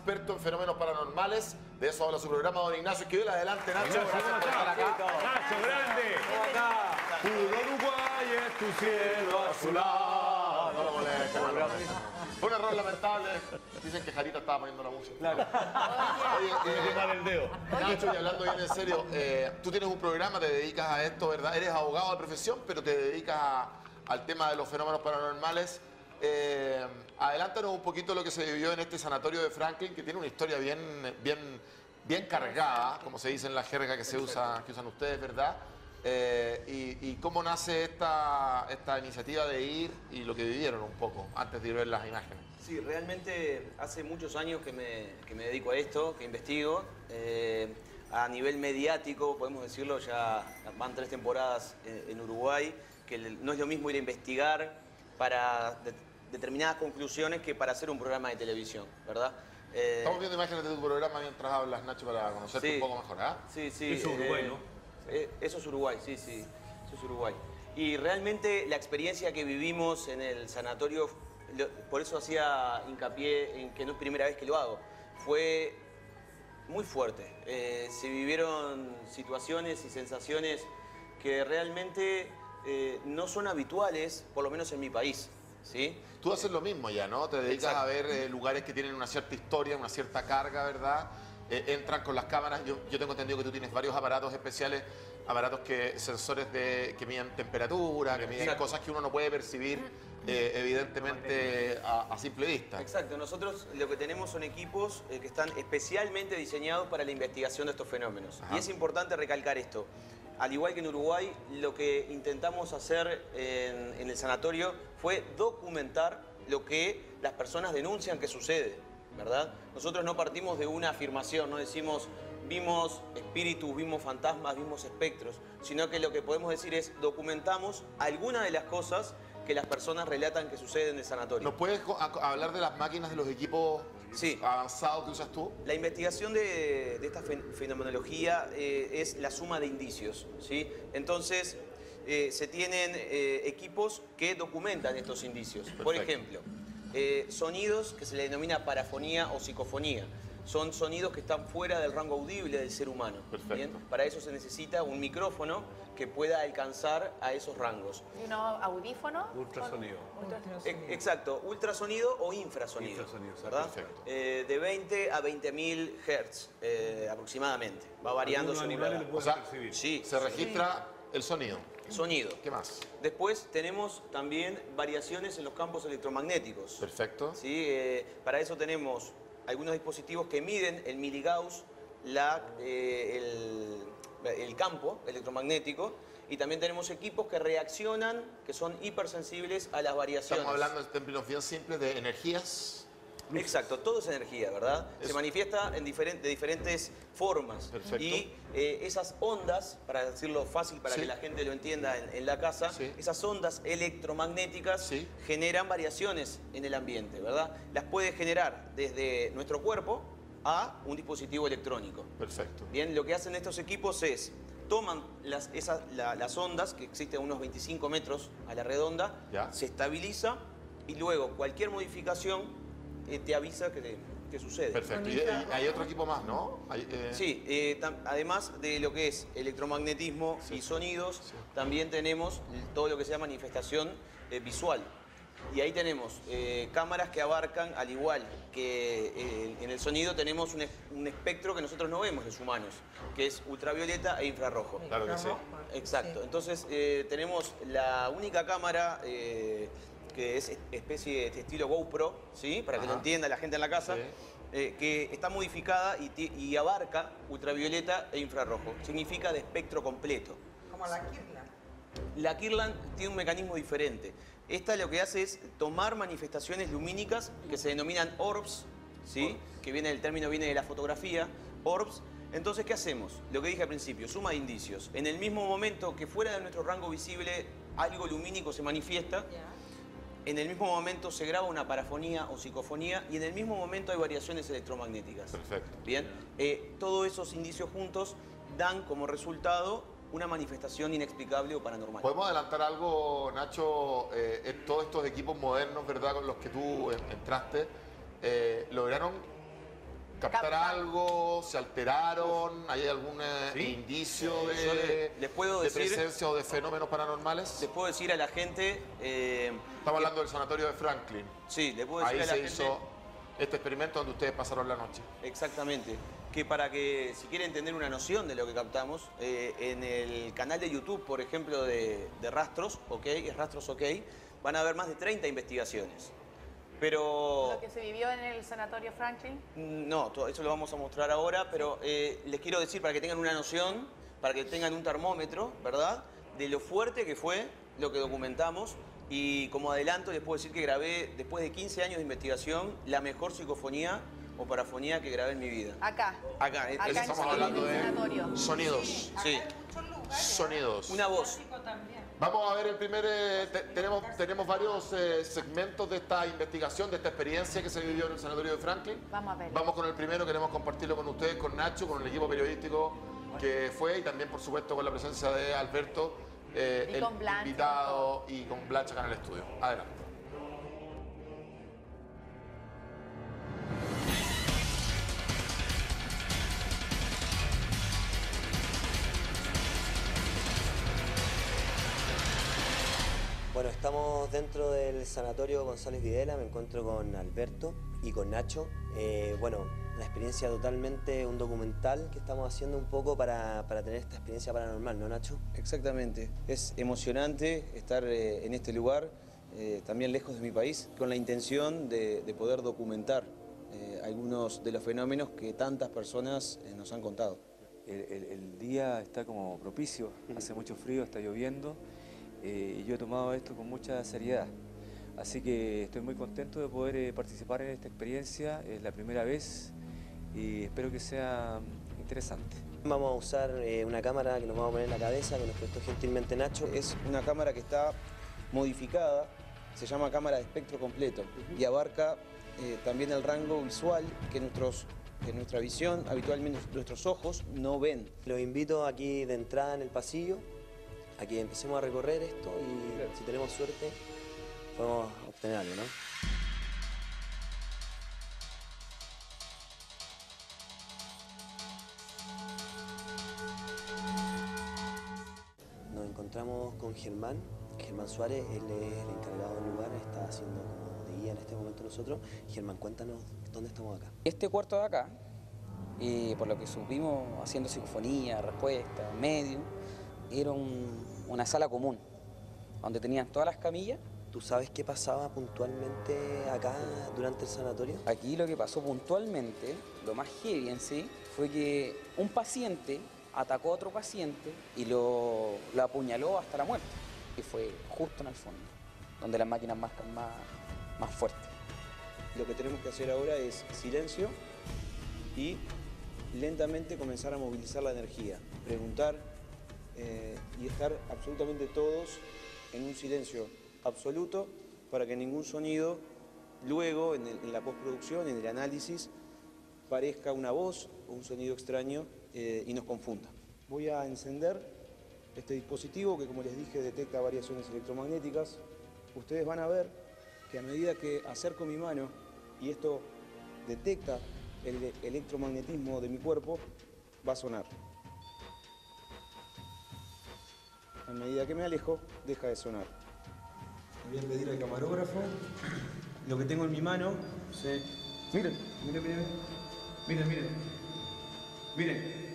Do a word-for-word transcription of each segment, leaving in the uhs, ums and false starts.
experto en fenómenos paranormales. De eso habla su programa, don Ignacio Esquivel. Adelante, Nacho. Ignacio, Gracias por estar acá. Nacho, grande. Puro Uruguay es tu cielo azulado. No lo molesta, no lo molesta. Fue un error lamentable. Dicen que Jarita estaba poniendo la música. Claro. Oye, Tiene que eh, dar el dedo. Nacho, y hablando bien en serio, eh, tú tienes un programa, te dedicas a esto, ¿verdad? Eres abogado de profesión, pero te dedicas a, al tema de los fenómenos paranormales. Eh, adelántanos un poquito lo que se vivió en este sanatorio de Franklin, que tiene una historia bien, bien, bien cargada, como se dice en la jerga que se usa, que usan ustedes, ¿verdad? Eh, y, y cómo nace esta, esta iniciativa de ir y lo que vivieron un poco antes de ver las imágenes. Sí, realmente hace muchos años que me, que me dedico a esto, que investigo. Eh, a nivel mediático, podemos decirlo, ya van tres temporadas en, en Uruguay, que no es lo mismo ir a investigar para de, determinadas conclusiones que para hacer un programa de televisión, ¿verdad? Eh, Estamos viendo imágenes de tu programa mientras hablas, Nacho, para conocerte sí, un poco mejor, ¿ah? Sí, sí. Eso es Uruguay, eh, ¿no? Eh, eso es Uruguay, sí, sí, eso es Uruguay. Y realmente la experiencia que vivimos en el sanatorio, lo, por eso hacía hincapié en que no es primera vez que lo hago, fue muy fuerte. Eh, se vivieron situaciones y sensaciones que realmente eh, no son habituales, por lo menos en mi país, ¿sí? Tú haces lo mismo ya, ¿no? Te dedicas Exacto. a ver eh, lugares que tienen una cierta historia, una cierta carga, ¿verdad? Eh, entran con las cámaras. Yo, yo tengo entendido que tú tienes varios aparatos especiales, aparatos que, sensores de, que miden temperatura, que miden Exacto. cosas que uno no puede percibir eh, evidentemente a, a simple vista. Exacto, nosotros lo que tenemos son equipos eh, que están especialmente diseñados para la investigación de estos fenómenos. Ajá. Y es importante recalcar esto. Al igual que en Uruguay, lo que intentamos hacer en, en el sanatorio fue documentar lo que las personas denuncian que sucede, ¿verdad? Nosotros no partimos de una afirmación, no decimos vimos espíritus, vimos fantasmas, vimos espectros, sino que lo que podemos decir es documentamos algunas de las cosas que las personas relatan que suceden en el sanatorio. ¿Nos puedes hablar de las máquinas, de los equipos sí. avanzados que usas tú? La investigación de, de esta fenomenología eh, es la suma de indicios, ¿sí? Entonces, eh, se tienen eh, equipos que documentan estos indicios. Perfecto. Por ejemplo, eh, sonidos que se le denomina parafonía o psicofonía. Son sonidos que están fuera del rango audible del ser humano. Perfecto. ¿Bien? Para eso se necesita un micrófono que pueda alcanzar a esos rangos. ¿Y uno audífono? Ultrasonido. E- Exacto, ultrasonido o infrasonido, Infrasonido, ¿verdad? perfecto. Eh, de veinte a veinte mil hertz eh, aproximadamente. Va variando Algunos según la animales edad. lo pueden O sea, percibir. Sí, Se registra el sonido. sonido. ¿Qué más? Después tenemos también variaciones en los campos electromagnéticos. Perfecto. ¿Sí? Eh, para eso tenemos algunos dispositivos que miden el miligauss, la, eh, el, el campo electromagnético, y también tenemos equipos que reaccionan, que son hipersensibles a las variaciones. Estamos hablando en términos bien simples de energías. Exacto, todo es energía, ¿verdad? Eso. Se manifiesta en diferen- de diferentes formas. Perfecto. Y eh, esas ondas, para decirlo fácil, para Sí. que la gente lo entienda en, en la casa, Sí. esas ondas electromagnéticas Sí. generan variaciones en el ambiente, ¿verdad? Las puede generar desde nuestro cuerpo a un dispositivo electrónico. Perfecto. Bien, lo que hacen estos equipos es, toman las, esas, la- las ondas, que existen a unos veinticinco metros a la redonda, Ya. se estabiliza y luego cualquier modificación eh, te avisa que, te- que sucede. Perfecto. Y, y hay otro equipo más, ¿no? Hay, eh, Sí, eh, tam- además de lo que es electromagnetismo Sí. y sonidos, Sí. también tenemos todo lo que sea manifestación eh, visual. Y ahí tenemos eh, cámaras que abarcan, al igual que eh, en el sonido, tenemos un, es- un espectro que nosotros no vemos los humanos, que es ultravioleta e infrarrojo. Claro que sí. Exacto. Entonces, eh, tenemos la única cámara eh, que es especie de estilo GoPro, ¿sí? Para que Ajá. lo entienda la gente en la casa, Sí. eh, que está modificada y, ti- y abarca ultravioleta e infrarrojo. Significa de espectro completo. Como la Kirlan. La Kirlan tiene un mecanismo diferente. Esta lo que hace es tomar manifestaciones lumínicas que se denominan orbs, ¿sí? Que viene el término viene de la fotografía, orbs. Entonces, ¿qué hacemos? Lo que dije al principio, suma de indicios. En el mismo momento que fuera de nuestro rango visible algo lumínico se manifiesta, Ya. en el mismo momento se graba una parafonía o psicofonía y en el mismo momento hay variaciones electromagnéticas. Perfecto. Bien, eh, todos esos indicios juntos dan como resultado una manifestación inexplicable o paranormal. ¿Podemos adelantar algo, Nacho? Eh, en todos estos equipos modernos, ¿verdad? Con los que tú en- entraste, eh, lograron captar Captar. algo? ¿Se alteraron? ¿Hay algún eh, Sí. indicio de, Yo le- les puedo de decir- presencia o de fenómenos paranormales? Les puedo decir a la gente... eh, Estamos que- hablando del sanatorio de Franklin. Sí, le puedo decir Ahí a la se gente... hizo este experimento donde ustedes pasaron la noche. Exactamente. Que para que, si quieren tener una noción de lo que captamos, eh, en el canal de YouTube, por ejemplo, de, de Rastros, ¿ok? Es Rastros OK, van a haber más de treinta investigaciones. Pero... Lo que se vivió en el sanatorio Franklin. No, todo eso lo vamos a mostrar ahora, pero eh, les quiero decir para que tengan una noción, para que tengan un termómetro, ¿verdad? De lo fuerte que fue lo que documentamos. Y como adelanto, les puedo decir que grabé, después de quince años de investigación, la mejor psicofonía o parafonía que grabé en mi vida. Acá. Acá, es- Acá es- en Estamos el hablando de sanatorio. sonidos. sí, Sonidos. una voz. Vamos a ver el primer... eh, te- tenemos, tenemos varios eh, segmentos de esta investigación, de esta experiencia que se vivió en el sanatorio de Franklin. Vamos a ver. Vamos con el primero, queremos compartirlo con ustedes, con Nacho, con el equipo periodístico que fue y también, por supuesto, con la presencia de Alberto, eh, Y el con Blanche, invitado y con Blanche acá en el estudio. Adelante. Bueno, estamos dentro del sanatorio González Videla, me encuentro con Alberto y con Nacho. Eh, bueno, una experiencia totalmente, un documental que estamos haciendo un poco para, para tener esta experiencia paranormal, ¿no, Nacho? Exactamente. Es emocionante estar eh, en este lugar, eh, también lejos de mi país, con la intención de, de poder documentar eh, algunos de los fenómenos que tantas personas eh, nos han contado. El, el- el día está como propicio, hace mucho frío, está lloviendo eh, y yo he tomado esto con mucha seriedad. Así que estoy muy contento de poder eh, participar en esta experiencia, es la primera vez y espero que sea mm, interesante. Vamos a usar eh, una cámara que nos vamos a poner en la cabeza, que nos prestó gentilmente Nacho. Es una cámara que está modificada, se llama cámara de espectro completo y abarca eh, también el rango visual que, nuestros, que nuestra visión, habitualmente nuestros ojos, no ven. Los invito aquí de entrada en el pasillo, a que empecemos a recorrer esto y si tenemos suerte podemos obtener algo, ¿no? Nos encontramos con Germán, Germán Suárez, él es el encargado del lugar, está haciendo como de guía en este momento nosotros. Germán, cuéntanos dónde estamos acá. Este cuarto de acá, eh, por lo que supimos haciendo psicofonía, respuesta, medium, era un- una sala común, donde tenían todas las camillas. ¿Tú sabes qué pasaba puntualmente acá durante el sanatorio? Aquí lo que pasó puntualmente, lo más heavy en sí, fue que un paciente atacó a otro paciente y lo, lo apuñaló hasta la muerte. Y fue justo en el fondo, donde las máquinas marcan más, más fuerte. Lo que tenemos que hacer ahora es silencio y lentamente comenzar a movilizar la energía, preguntar eh, y estar absolutamente todos en un silencio absoluto para que ningún sonido luego en, el- en la postproducción, en el análisis, parezca una voz o un sonido extraño eh, y nos confunda. Voy a encender este dispositivo que, como les dije, detecta variaciones electromagnéticas. Ustedes van a ver que a medida que acerco mi mano y esto detecta el electromagnetismo de mi cuerpo, va a sonar. A medida que me alejo, deja de sonar. Le voy a pedir al camarógrafo lo que tengo en mi mano. Sí. Miren, miren, miren. Miren, miren. Miren.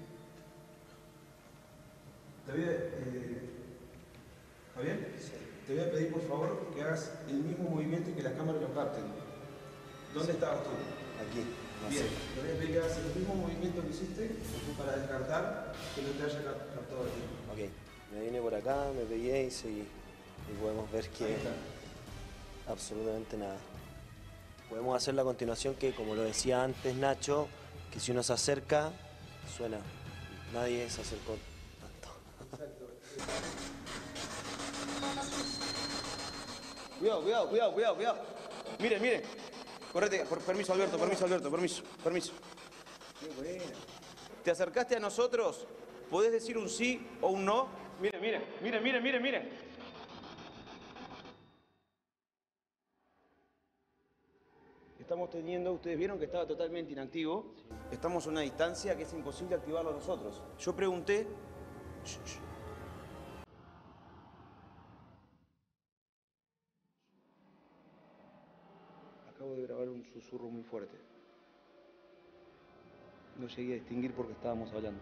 Te voy a, eh, Javier, te voy a pedir por favor que hagas el mismo movimiento y que las cámaras lo capten. ¿Dónde estabas tú? Aquí. no Bien, sé. te voy a pedir que hagas el mismo movimiento que hiciste para descartar que no te haya cap- captado aquí. Ok, me vine por acá, me pegué y seguí. Y podemos ver Ahí que está. absolutamente nada. Podemos hacer la continuación que, como lo decía antes Nacho, que si uno se acerca, suena. Nadie se acercó tanto. Cuidado, cuidado, cuidado, cuidado, cuidado. Miren, miren. Correte, por, permiso Alberto, permiso Alberto, permiso, permiso. ¿Te acercaste a nosotros? ¿Podés decir un sí o un no? Miren, miren, miren, miren, miren, miren. estamos teniendo, ustedes vieron que estaba totalmente inactivo. Estamos a una distancia que es imposible activarlo nosotros. Yo pregunté... Acabo de grabar un susurro muy fuerte. No llegué a distinguir porque estábamos hablando.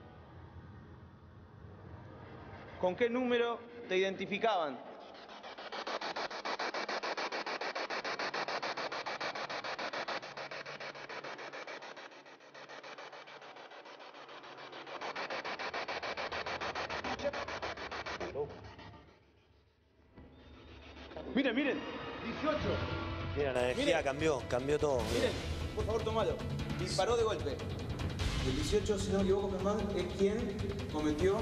¿Con qué número te identificaban? Miren, miren, dieciocho. Mira, la energía Miren. cambió, cambió todo. Miren, por favor, tomalo. Disparó de golpe. El dieciocho, si no me equivoco, Germán, es quien cometió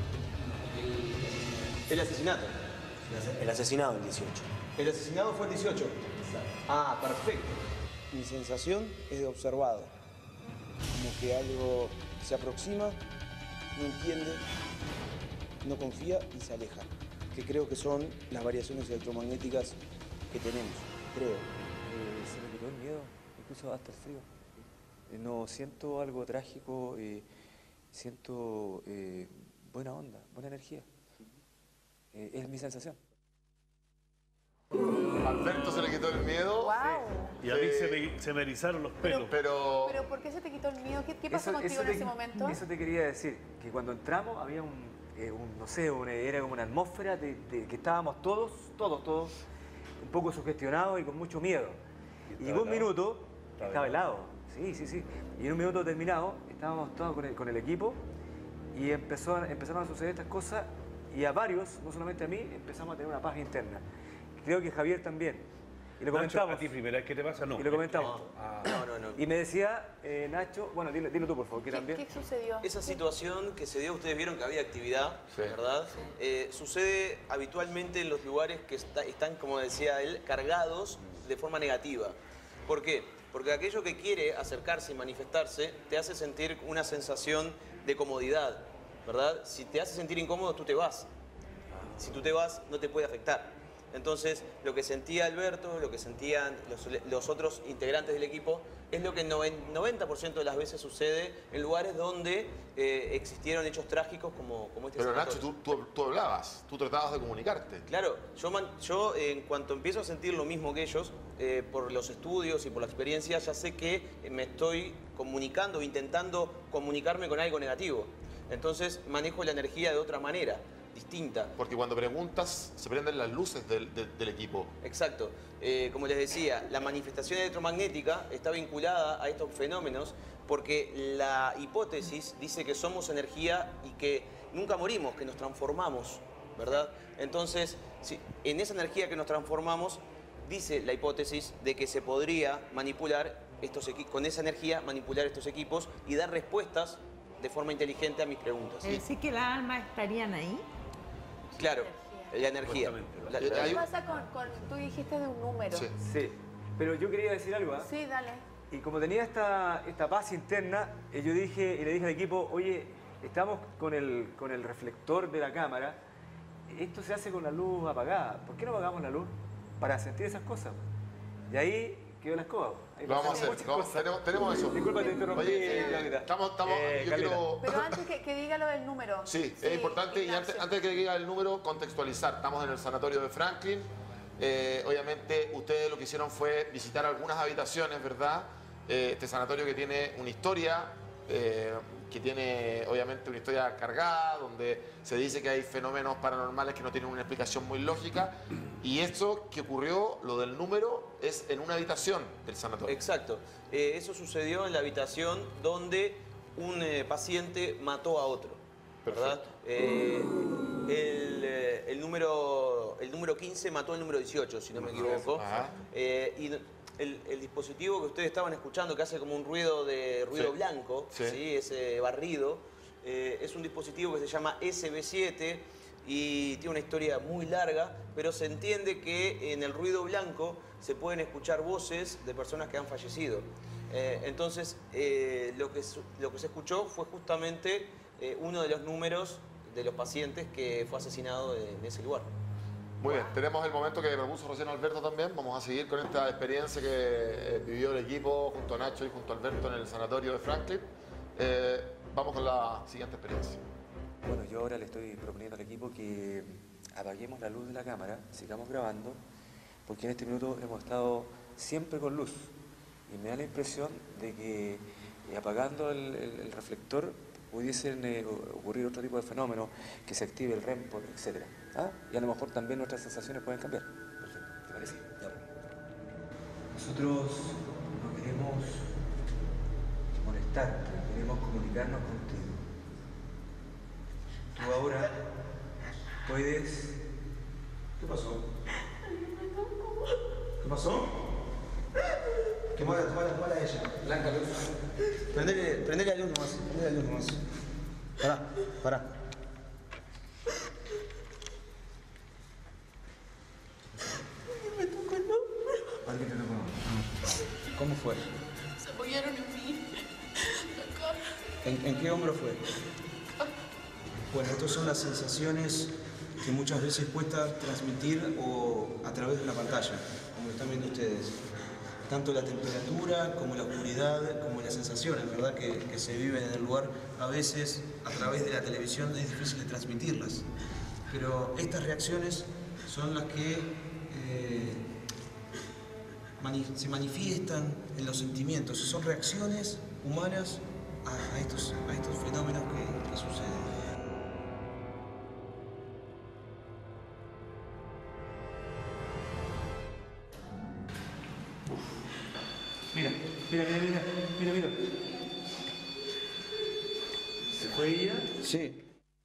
el, el asesinato. El asesinado, el dieciocho. El asesinado fue el dieciocho. Ah, perfecto. Mi sensación es de observado. Como que algo se aproxima, no entiende, no confía y se aleja. Que creo que son las variaciones electromagnéticas que tenemos, creo. Eh, se me quitó el miedo, incluso hasta el frío. Eh, no siento algo trágico, eh, siento eh, buena onda, buena energía. Eh, es mi sensación. Alberto se le quitó el miedo. ¡Wow! Y a mí Eh, se me, se me erizaron los pelos. Pero, ¿Pero por qué se te quitó el miedo? ¿Qué, qué pasó Eso- contigo eso en te- ese momento? Eso te quería decir, que cuando entramos había un, eh, un, no sé, una- era como una atmósfera de, de que estábamos todos, todos, todos, un poco sugestionados y con mucho miedo. Y llegó un helado? minuto, ¿Estaba estaba helado, sí, sí, sí. Y en un minuto terminado, estábamos todos con el, con el equipo y empezó, a- empezaron a suceder estas cosas y a varios, no solamente a mí, empezamos a tener una paz interna. Creo que Javier también. Y lo Nacho, comentamos. ¿a ti primera vez que te pasa? No. Y lo comentamos. No, no, no. Y me decía, eh, Nacho, bueno, dilo, dilo tú por favor, que ¿Qué, también. qué sucedió? Esa situación que se dio, ustedes vieron que había actividad, Sí. ¿verdad? Eh, sucede habitualmente en los lugares que está- están, como decía él, cargados de forma negativa. ¿Por qué? Porque aquello que quiere acercarse y manifestarse te hace sentir una sensación de comodidad, ¿verdad? Si te hace sentir incómodo, tú te vas. Si tú te vas, no te puede afectar. Entonces, lo que sentía Alberto, lo que sentían los, los otros integrantes del equipo, es lo que noven- noventa por ciento de las veces sucede en lugares donde eh, existieron hechos trágicos como, como este pero Nacho, sanatorio. tú, tú, tú hablabas, tú tratabas de comunicarte. Claro, yo, man- yo eh, en cuanto empiezo a sentir lo mismo que ellos, eh, por los estudios y por la experiencia, ya sé que eh, me estoy comunicando, intentando comunicarme con algo negativo. Entonces, manejo la energía de otra manera, distinta. Porque cuando preguntas, se prenden las luces del, del- del equipo. Exacto. Eh, como les decía, la manifestación electromagnética está vinculada a estos fenómenos porque la hipótesis dice que somos energía y que nunca morimos, que nos transformamos, ¿verdad? Entonces, si, en esa energía que nos transformamos, dice la hipótesis de que se podría manipular estos equi- con esa energía, manipular estos equipos y dar respuestas de forma inteligente a mis preguntas. Es decir, que las almas estarían ahí. Claro, la energía. Supuestamente, La- ¿verdad? la- Hay ¿Qué un- pasa con, con- tú dijiste de un número? Sí. Sí, pero yo quería decir algo, ¿ah? Sí, dale. Y como tenía esta, esta paz interna, eh, yo dije y le dije al equipo, oye, estamos con el, con el reflector de la cámara, esto se hace con la luz apagada, ¿por qué no apagamos la luz? Para sentir esas cosas. Y ahí quedó la escoba. Ahí Lo vamos a pasaron hacer, muchas lo vamos- cosas. tenemos, tenemos eso. Disculpa, te interrumpí, Oye, eh, Claudita. estamos, estamos, Eh, yo Carlita. quiero... Pero antes que, que diga lo del número. Sí, es importante, y Ignacio. antes, antes de que diga el número, contextualizar. Estamos en el sanatorio de Franklin. Eh, obviamente, ustedes lo que hicieron fue visitar algunas habitaciones, ¿verdad? Eh, este sanatorio que tiene una historia, eh, que tiene obviamente una historia cargada, donde se dice que hay fenómenos paranormales que no tienen una explicación muy lógica. Y esto que ocurrió, lo del número, es en una habitación del sanatorio. Exacto. Eh, eso sucedió en la habitación donde un eh, paciente mató a otro, ¿verdad? Eh, el, eh, el número, el número quince mató al número dieciocho, si no me equivoco. Ajá. Eh, y el, el dispositivo que ustedes estaban escuchando, que hace como un ruido de ruido Sí. blanco, Sí. ¿sí? Ese barrido, eh, es un dispositivo que se llama S B siete y tiene una historia muy larga, pero se entiende que en el ruido blanco se pueden escuchar voces de personas que han fallecido. Eh, entonces, eh, lo, que, su- lo que se escuchó fue justamente eh, uno de los números de los pacientes que fue asesinado en ese lugar. Muy bien, tenemos el momento que propuso recién Alberto también. Vamos a seguir con esta experiencia que eh, vivió el equipo junto a Nacho y junto a Alberto en el sanatorio de Franklin. Eh, vamos con la siguiente experiencia. Bueno, yo ahora le estoy proponiendo al equipo que apaguemos la luz de la cámara, sigamos grabando, porque en este minuto hemos estado siempre con luz. Y me da la impresión de que eh, apagando el, el, el reflector pudiesen eh, ocurrir otro tipo de fenómenos, que se active el R E M, etcétera. ¿Ah? Y a lo mejor también nuestras sensaciones pueden cambiar. Perfecto, ¿te parece? Ya. Nosotros no queremos molestarte, queremos comunicarnos contigo. Tú ahora puedes... ¿Qué pasó? ¿Qué pasó? ¿Qué mala, mala, mala ella? Blanca luz. Prendele, prendele la luz nomás, prendele la luz nomás. Pará, pará. Me tocó el hombro. ¿Alguien te tocó? ¿Cómo fue? Se apoyaron en mí. Acá. ¿En, ¿En qué hombro fue? Bueno, estas son las sensaciones que muchas veces cuesta transmitir o a través de una pantalla, como lo están viendo ustedes. Tanto la temperatura, como la oscuridad, como las sensaciones, ¿verdad?, que, que se viven en el lugar. A veces, a través de la televisión, es difícil de transmitirlas. Pero estas reacciones son las que eh, mani se manifiestan en los sentimientos. Son reacciones humanas a, a, estos, a estos fenómenos que, que suceden. Mira, mira, mira, mira, mira, mira. ¿Se fue ella? Sí.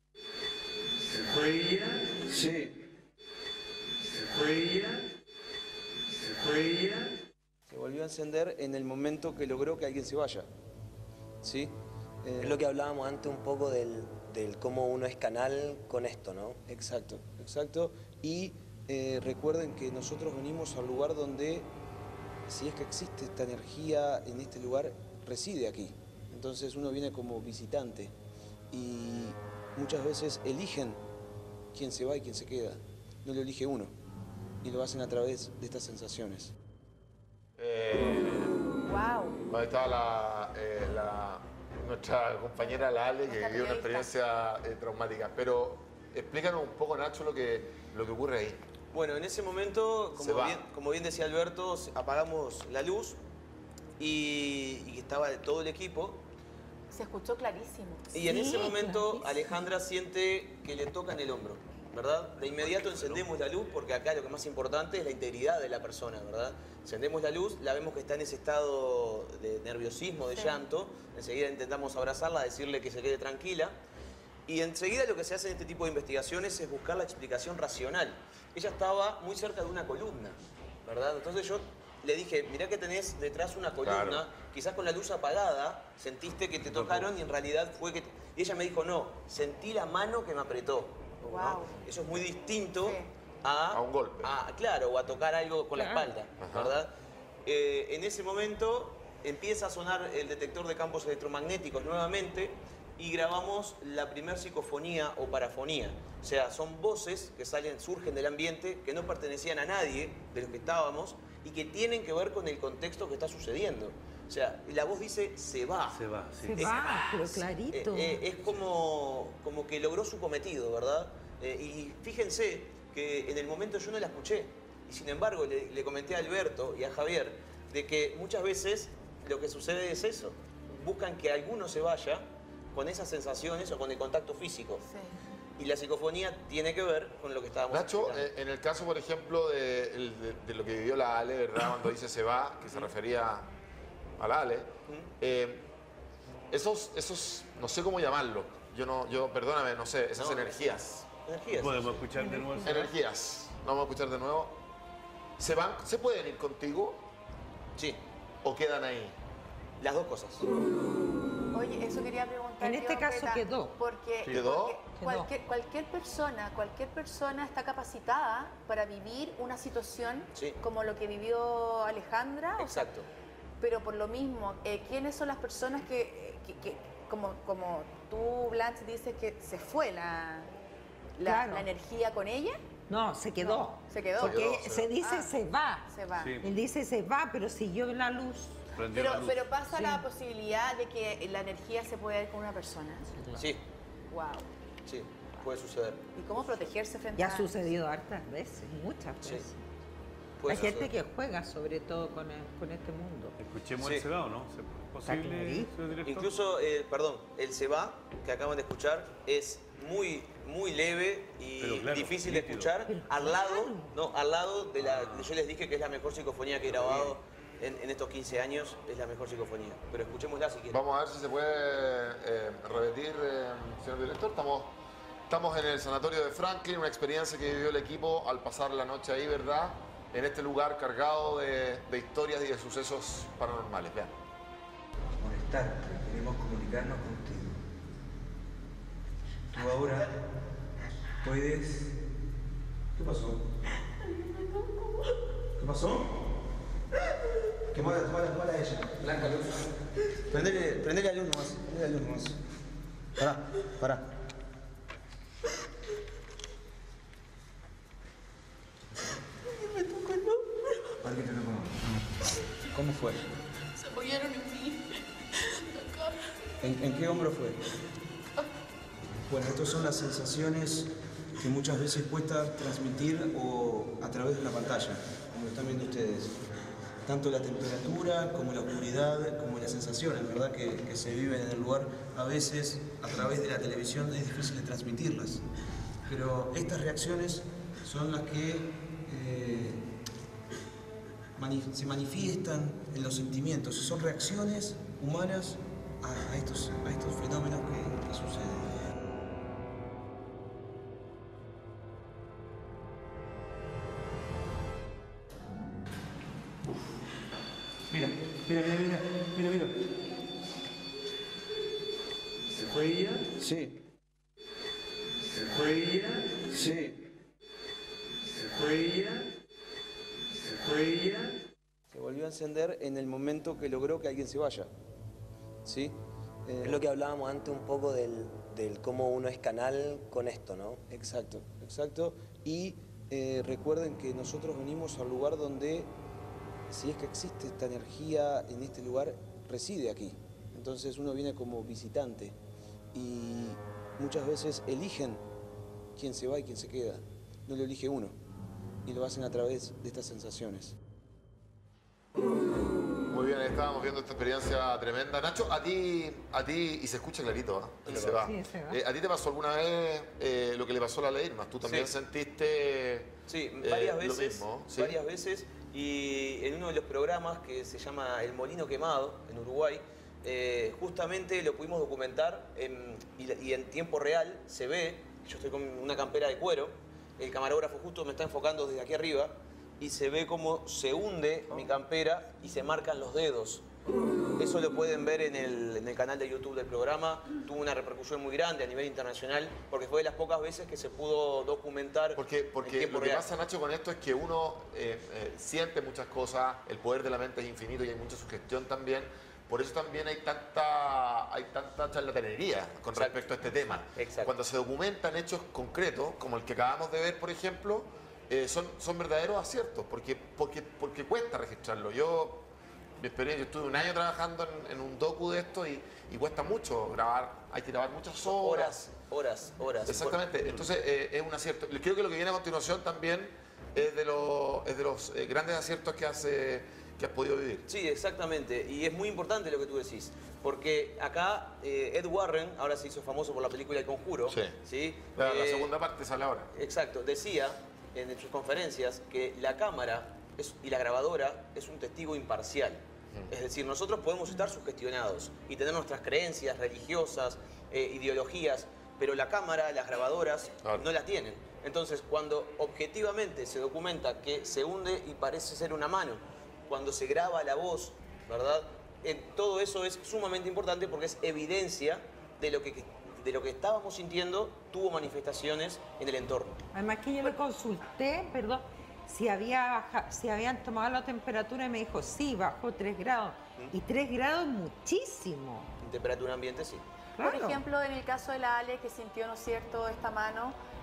¿Se fue ella? Sí. ¿Se fue ella? ¿Se fue ella? Se volvió a encender en el momento que logró que alguien se vaya. ¿Sí? Eh, Es lo que hablábamos antes un poco del, del cómo uno es canal con esto, ¿no? Exacto, exacto. Y eh, recuerden que nosotros venimos al lugar donde, si es que existe esta energía en este lugar, reside aquí. Entonces uno viene como visitante y muchas veces eligen quién se va y quién se queda. No lo elige uno y lo hacen a través de estas sensaciones. Eh, Wow. ahí estaba la, eh, la, nuestra compañera la Ale, que Nuestra vivió una periodista. experiencia eh, traumática. Pero explícanos un poco, Nacho, lo que, lo que ocurre ahí. Bueno, en ese momento, Se como va. bien, como bien decía Alberto, apagamos la luz y, y estaba todo el equipo. Se escuchó clarísimo. Y en Sí, ese momento clarísimo. Alejandra siente que le tocan el hombro, ¿verdad? De inmediato encendemos la luz porque acá lo que más importante es la integridad de la persona, ¿verdad? Encendemos la luz, la vemos que está en ese estado de nerviosismo, de Sí. llanto. Enseguida intentamos abrazarla, decirle que se quede tranquila. Y enseguida lo que se hace en este tipo de investigaciones es buscar la explicación racional. Ella estaba muy cerca de una columna, ¿verdad? Entonces yo le dije, mirá que tenés detrás una columna, Claro. quizás con la luz apagada sentiste que te tocaron y en realidad fue que... te-". Y ella me dijo, no, sentí la mano que me apretó. ¿no? Wow. Eso es muy distinto Sí. a... A un golpe. a- claro, o a tocar algo con la Claro. espalda, Ajá. ¿verdad? Eh, en ese momento empieza a sonar el detector de campos electromagnéticos nuevamente y grabamos la primer psicofonía o parafonía. O sea, son voces que salen, surgen del ambiente, que no pertenecían a nadie de los que estábamos y que tienen que ver con el contexto que está sucediendo. O sea, la voz dice, se va. Se va, sí. Se Es- va, pero clarito. Eh, eh, es como, como que logró su cometido, ¿verdad? Eh, y fíjense que en el momento yo no la escuché. Y sin embargo le, le comenté a Alberto y a Javier de que muchas veces lo que sucede es eso. Buscan que alguno se vaya con esas sensaciones o con el contacto físico. Sí. Y la psicofonía tiene que ver con lo que estábamos Nacho, explicando. eh, en el caso, por ejemplo, de, el- de- de lo que vivió la Ale, ¿verdad? Cuando dice se va, que se refería a la Ale, eh, esos, esos, no sé cómo llamarlo, yo no, yo, perdóname, no sé, esas No. energías, Energías. ¿Podemos escuchar de nuevo? energías, no vamos a escuchar de nuevo, ¿se van, se pueden ir contigo Sí, o quedan ahí? las dos cosas. Oye, eso quería preguntar. En yo, este caso Peta, quedó. Porque, ¿Quedó? porque Quedó. Cualquier, cualquier persona, cualquier persona está capacitada para vivir una situación Sí. como lo que vivió Alejandra. o sea, Exacto. pero por lo mismo, eh, ¿quiénes son las personas que, que- que, como, como tú, Blanche, dices que se fue la, la, Claro. la energía con ella? No, se quedó. No, se quedó. Porque Se quedó, se se quedó. dice Ah, se va. Se va. Sí. Él dice se va, pero siguió la luz. Prendió Pero, la luz. pero pasa Sí. la posibilidad de que la energía se pueda ir con una persona. Sí, Wow. sí, puede suceder. ¿Y cómo protegerse frente Ya a...? ha sucedido hartas veces, muchas Sí. veces. Puede Hay gente suceder. que juega sobre todo con, el- con este mundo. Escuchemos Sí. el cebado, ¿no? ¿Es posible, clarísimo. señor director? Incluso, eh, perdón, el se va que acaban de escuchar es muy, muy leve y Pero claro, difícil de nítido. escuchar. Pero Al lado, claro. no, al lado de la. Yo les dije que es la mejor psicofonía que he grabado en, en estos quince años, es la mejor psicofonía. Pero escuchémosla si quieren. Vamos a ver si se puede eh, repetir, eh, señor director. Estamos, estamos en el sanatorio de Franklin, una experiencia que vivió el equipo al pasar la noche ahí, ¿verdad? En este lugar cargado de, de historias y de sucesos paranormales. Vean. Molestarte, queremos comunicarnos contigo. Tú ahora puedes... ¿Qué pasó? ¿Qué pasó? Quemala, quemala, quemala a ella. Blanca luz. Prendele, prendele la luz nomás. Prendele la luz nomás. Pará, pará. Me tocó el hombro. ¿Para qué te lo pongo? ¿Cómo fue? Se apoyaron en mí. Acá. ¿En, en qué hombro fue? Bueno, estas son las sensaciones que muchas veces cuesta transmitir o a través de una pantalla, como lo están viendo ustedes. Tanto la temperatura, como la oscuridad, como las sensaciones, ¿verdad?, que, que se viven en el lugar. A veces, a través de la televisión, es difícil de transmitirlas. Pero estas reacciones son las que eh, mani- se manifiestan en los sentimientos. Son reacciones humanas a, a estos, a estos fenómenos que, que suceden. Mira, mira, mira, mira, mira, mira. ¿Se fue ella? Sí, ¿Se fue ella? sí. ¿Se fue ella? ¿Se fue ella? Se volvió a encender en el momento que logró que alguien se vaya. ¿Sí? Eh, Es lo que hablábamos antes un poco del, del cómo uno es canal con esto, ¿no? Exacto, exacto. Y eh, recuerden que nosotros venimos al lugar donde, si es que existe esta energía en este lugar, reside aquí. Entonces uno viene como visitante y muchas veces eligen quién se va y quién se queda. No lo elige uno y lo hacen a través de estas sensaciones. Muy bien, ahí estábamos viendo esta experiencia tremenda. Nacho, a ti, a ti y se escucha clarito, ¿eh? El se va. Sí, se va. Eh, ¿A ti te pasó alguna vez eh, lo que le pasó a la Leirmas? ¿Tú también Sí. sentiste Sí, eh, varias lo veces, mismo? ¿Sí? varias veces, y en uno de los programas que se llama El Molino Quemado, en Uruguay, eh, justamente lo pudimos documentar en- y, y en tiempo real se ve, yo estoy con una campera de cuero, el camarógrafo justo me está enfocando desde aquí arriba, y se ve cómo se hunde mi campera y se marcan los dedos. Eso lo pueden ver en el, en el canal de YouTube del programa. Tuvo una repercusión muy grande a nivel internacional porque fue de las pocas veces que se pudo documentar Porque, en porque tiempo lo que real. pasa, Nacho, con esto es que uno eh, eh, siente muchas cosas, el poder de la mente es infinito y hay mucha sugestión también. Por eso también hay tanta, hay tanta charlatanería con Exacto. respecto a este tema. Exacto. Cuando se documentan hechos concretos, como el que acabamos de ver, por ejemplo, eh, son, son verdaderos aciertos, porque, porque, porque cuesta registrarlo. Yo, mi experiencia, yo estuve un año trabajando en, en un docu de esto y, y cuesta mucho grabar, hay que grabar muchas horas. Horas, horas, horas. Exactamente, entonces eh, es un acierto. Creo que lo que viene a continuación también es de los, es de los eh, grandes aciertos que, hace, que has podido vivir. Sí, exactamente. Y es muy importante lo que tú decís. Porque acá eh, Ed Warren, ahora se hizo famoso por la película El Conjuro. Sí. ¿sí? La, la Eh, segunda parte sale ahora. Exacto, decía en sus conferencias que la cámara es- y la grabadora es un testigo imparcial. Es decir, nosotros podemos estar sugestionados y tener nuestras creencias religiosas, eh, ideologías, pero la cámara, las grabadoras, Claro. no las tienen. Entonces, cuando objetivamente se documenta que se hunde y parece ser una mano, cuando se graba la voz, ¿verdad? Eh, todo eso es sumamente importante porque es evidencia de lo que, de lo que estábamos sintiendo tuvo manifestaciones en el entorno. Además que yo le consulté, perdón, si, había baja- si habían tomado la temperatura y me dijo, sí, bajó tres grados. Y tres grados es muchísimo. En temperatura ambiente, sí. Por Claro. ejemplo, en el caso de la Ale, que sintió, ¿no es cierto?, esta mano,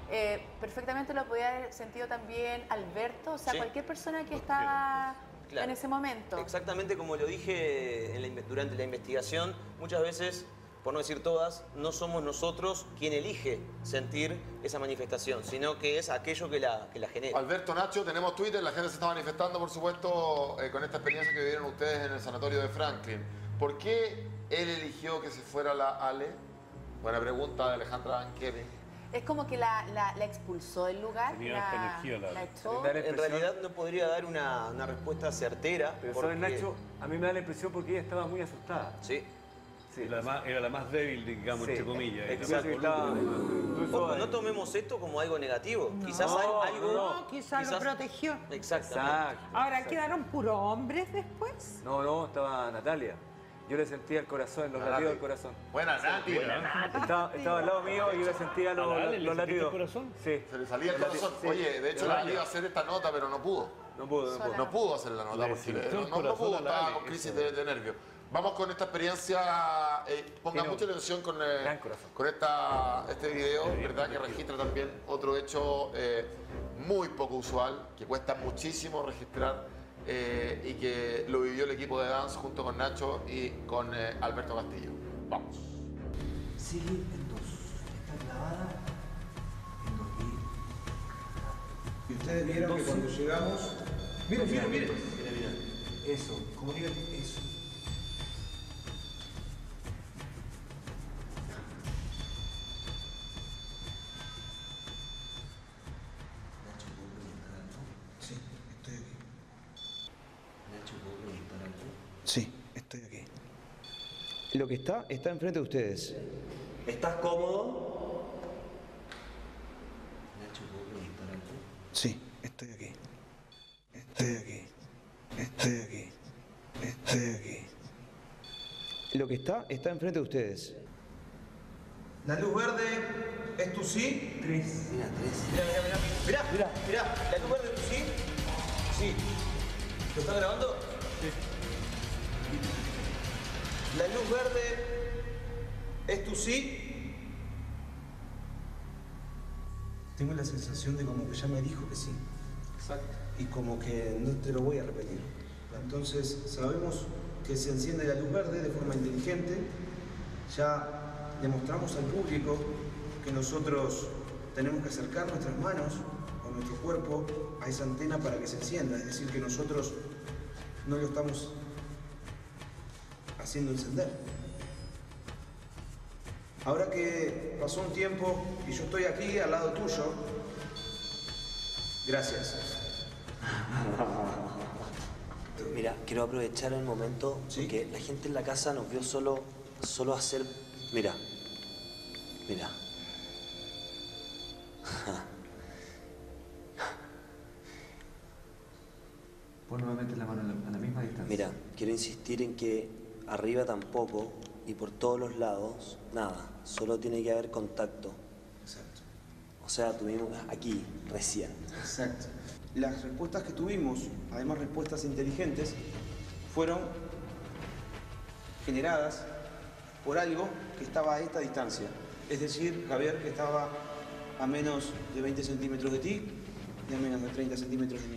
eh, perfectamente lo podía haber sentido también Alberto, o sea, Sí. cualquier persona que estaba Claro. en ese momento. Exactamente como lo dije en la inve- durante la investigación, muchas veces, por no decir todas, no somos nosotros quien elige sentir esa manifestación, sino que es aquello que la, que la genera. Alberto, Nacho, tenemos Twitter, la gente se está manifestando, por supuesto, eh, con esta experiencia que vivieron ustedes en el sanatorio de Franklin. ¿Por qué él eligió que se fuera la Ale? Buena pregunta de Alejandra Banqueri. Es como que la, la, la expulsó del lugar, Tenía la, harta energía, la- la echó. Da la En impresión- realidad no podría dar una, una respuesta certera. Pero porque- sabes, Nacho, a mí me da la impresión porque ella estaba muy asustada. Sí. Sí. Era la más, era la más débil, digamos, Sí. entre comillas. Exacto. Era más Estaba- voluble. incluso- Ojo, no tomemos esto como algo negativo. Quizás No, hay algo... No, quizás lo protegió. Exactamente. Exacto. Ahora, exacto. ¿quedaron puros hombres después? No, no, estaba Natalia. Yo le sentía el corazón, los Nati. latidos del corazón. Buena, Nati. Estaba, estaba al lado mío y yo le sentía los, ¿A la Ale los, le los sentiste el latidos. corazón? Sí. Se le salía el Lati- corazón. sí. Oye, de hecho, Natalia. la iba a hacer esta nota, pero no pudo. No pudo, no pudo. Sola. No pudo hacer la nota Le porque sintió no, el no, no corazón pudo, a la estaba Ale, con crisis eso. de, de nervios. Vamos con esta experiencia, eh, pongan Tiene mucha un atención con, eh, gran corazón. con esta, este video, ¿verdad? Que registra también otro hecho eh, muy poco usual, que cuesta muchísimo registrar eh, y que lo vivió el equipo de Dance junto con Nacho y con eh, Alberto Castillo. Vamos. Sigue en dos. Está clavada en dos. Y, y ustedes vieron que cuando llegamos... Miren, miren, miren. Eso, comunican eso. Nacho, ¿puedo preguntar algo? Sí, estoy aquí. Nacho, ¿puedo preguntar algo? Sí, estoy aquí. Lo que está, está enfrente de ustedes. ¿Estás cómodo? Nacho, ¿puedo preguntar algo? Sí, estoy aquí. Estoy aquí. Estoy aquí. Estoy aquí. Lo que está, está enfrente de ustedes. La luz verde es tu sí. Tres. Mira, tres. Mirá, mirá, mirá. Mirá, mirá, mirá. ¿La luz verde tú sí? Sí. ¿Lo estás grabando? Sí. ¿La luz verde es tu sí? Tengo la sensación de como que ya me dijo que sí. Exacto. Y como que no te lo voy a repetir. Entonces sabemos que se enciende la luz verde de forma inteligente. Ya demostramos al público que nosotros tenemos que acercar nuestras manos o nuestro cuerpo a esa antena para que se encienda. Es decir, que nosotros no lo estamos haciendo encender. Ahora que pasó un tiempo y yo estoy aquí al lado tuyo, gracias. Mira, quiero aprovechar el momento ¿Sí? porque la gente en la casa nos vio solo, solo hacer... Mira, mira. Pon nuevamente la mano a la, a la misma distancia. Mira, quiero insistir en que arriba tampoco y por todos los lados, nada. Solo tiene que haber contacto. Exacto. O sea, tuvimos aquí, recién. Exacto. Las respuestas que tuvimos, además respuestas inteligentes, fueron generadas por algo que estaba a esta distancia. Es decir, Javier, que estaba a menos de veinte centímetros de ti y a menos de treinta centímetros de mí.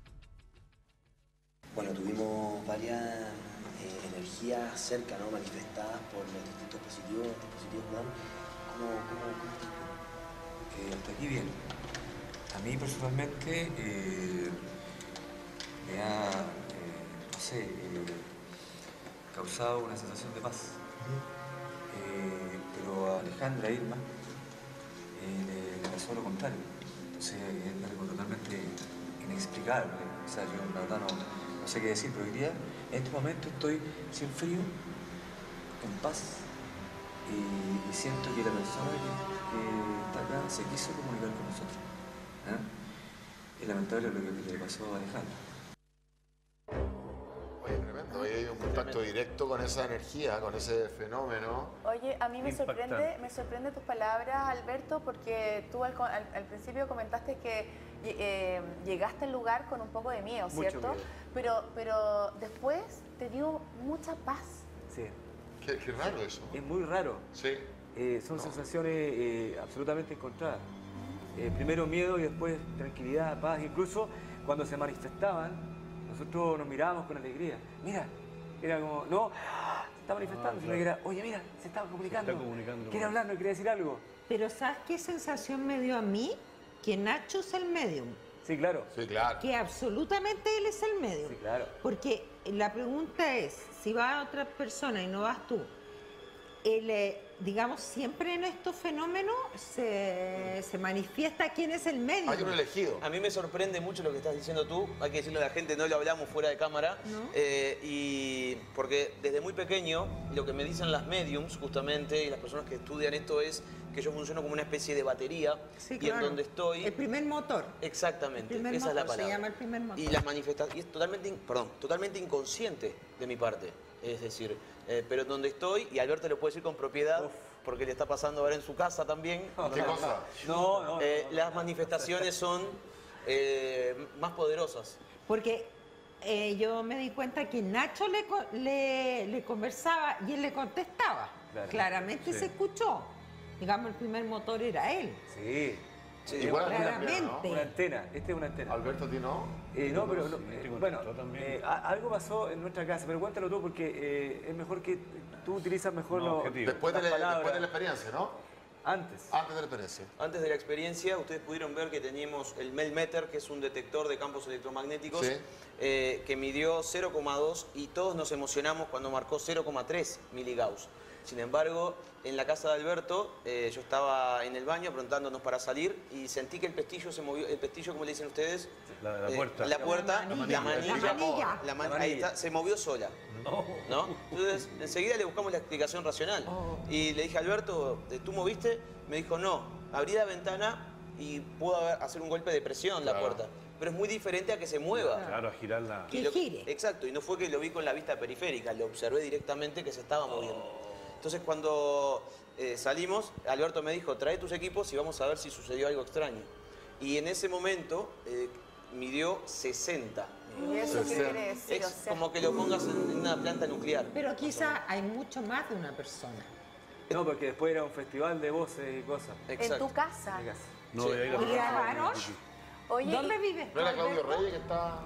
Bueno, tuvimos varias eh, energías cerca, ¿no? Manifestadas por los distintos dispositivos, dispositivos que dan. ¿Cómo, cómo, cómo estás tú? Eh, hasta aquí bien. A mí personalmente eh, me ha, eh, no sé, eh, causado una sensación de paz. Eh, pero a Alejandra Irma eh, le, le pasó lo contrario. Entonces es algo totalmente inexplicable. O sea, yo la verdad no, no sé qué decir, pero hoy día, en este momento estoy sin frío, en paz, y, y siento que la persona que, que está acá se quiso comunicar con nosotros. ¿eh? Es lamentable lo que le pasó a Alejandra. Oye, tremendo. Ahí hay un contacto directo con esa energía, con ese fenómeno. Oye, a mí me Impactante. sorprende, me sorprende tus palabras, Alberto, porque tú al, al- al principio comentaste que eh, llegaste al lugar con un poco de miedo, Mucho ¿cierto? miedo. Pero, pero después te dio mucha paz. Sí. Qué, qué raro eso. Es muy raro. Sí. Eh, son sensaciones eh, absolutamente encontradas. eh, primero miedo y después tranquilidad, paz. Incluso cuando se manifestaban, nosotros nos mirábamos con alegría. Mira, era como, no, se está manifestando, Ah, sino claro. que era, oye, mira, se estaba comunicando. Se está comunicando. Quiere hablar, no quiere decir algo. Pero ¿sabes qué sensación me dio a mí? Que Nacho es el medium. Sí, claro. Sí, claro. Que absolutamente él es el medium. Sí, claro. Porque la pregunta es, si va otra persona y no vas tú, el, eh, digamos, siempre en estos fenómenos se, se manifiesta quién es el medium. Hay un elegido. A mí me sorprende mucho lo que estás diciendo tú, hay que decirle a la gente, no lo hablamos fuera de cámara, ¿No? eh, y porque desde muy pequeño lo que me dicen las mediums justamente y las personas que estudian esto es que yo funciono como una especie de batería Sí, y claro. en donde estoy... El primer motor. Exactamente, El primer esa motor, es la palabra. se llama el primer motor. Y las manifestaciones, es totalmente, in- perdón, totalmente inconsciente de mi parte, es decir, eh, pero en donde estoy, y Alberto lo puede decir con propiedad, porque le está pasando ahora en su casa también. ¿Qué cosa? No, no. Eh, no, no, las no. manifestaciones son eh, más poderosas. Porque eh, yo me di cuenta que Nacho le, co- le, le conversaba y él le contestaba. Claro. Claramente Sí. se escuchó. Digamos, el primer motor era él. Sí. Sí, Igual a ti claramente. también, ¿no? Una antena, este es una antena. Alberto, ¿a ti no? Eh, no, pero no, Sí, eh, te bueno, contestó también. eh, a- algo pasó en nuestra casa, pero cuéntalo tú porque eh, es mejor que tú utilizas mejor No, los, objetivo. Después de, las la, palabras después de la experiencia, ¿no? antes. Antes de la experiencia. Antes de la experiencia, ustedes pudieron ver que teníamos el Melmeter, que es un detector de campos electromagnéticos, Sí. eh, que midió cero coma dos y todos nos emocionamos cuando marcó cero coma tres miligauss. Sin embargo, en la casa de Alberto, eh, yo estaba en el baño preguntándonos para salir y sentí que el pestillo se movió, el pestillo, como le dicen ustedes, La, la eh, puerta. la puerta, La la manilla. manilla, La manilla. la man- La ahí manilla. está, se movió sola. ¿No? Entonces, enseguida le buscamos la explicación racional. Oh. Y le dije, Alberto, ¿tú moviste? Me dijo, no, abrí la ventana y pudo haber- hacer un golpe de presión la Claro. puerta. Pero es muy diferente a que se mueva. Claro, a girar la... Que Y lo- gire. Exacto, y no fue que lo vi con la vista periférica, lo observé directamente que se estaba moviendo. Entonces cuando eh, salimos, Alberto me dijo, trae tus equipos y vamos a ver si sucedió algo extraño. Y en ese momento eh, midió sesenta. ¿Y eso qué Sí. quiere decir? Es O sea, como que lo pongas en en una planta nuclear. Pero quizá hay mucho más de una persona. No, porque después era un festival de voces y cosas. Exacto. en tu casa. Digas. No Sí. voy a ir a ¿Y tu casa, grabaron? Oye, ¿Dónde vives tú, ¿No era Claudio Alberto? Reyes que está...?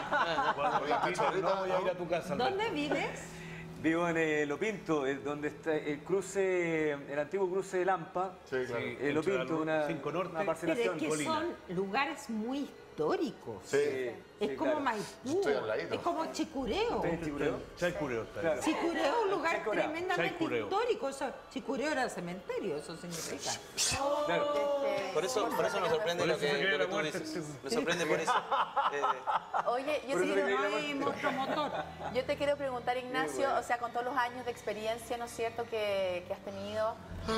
Cuando Oye, repito, Cachorrita, no voy a ir a tu casa, Alberto. ¿Dónde vives? Vivo en eh, Lo Pinto, eh, donde está el cruce, el antiguo cruce de Lampa. Sí, claro. Sí. Eh, Lo Entre Pinto, la una, cinco norte. una Pero parcelación. es que colina. son lugares muy históricos. Sí. Es sí, como claro. Maipú, Estoy al ladito. es como Chicureo. ¿Usted es Chicureo? Chaycureo está ahí. Claro. Chicureo es un lugar Chicureo. tremendamente Chicureo. histórico. Eso, Chicureo era cementerio, eso significa. Claro. este, Por eso, por eso me sorprende Por lo eso que, se cree lo que la tú muerte. dices. Me sorprende por eso. Eh, Oye, yo Por te, eso quiero, te No hay monstruo motor. yo te quiero preguntar, Ignacio, o sea, con todos los años de experiencia, ¿no es cierto?, que, que has tenido,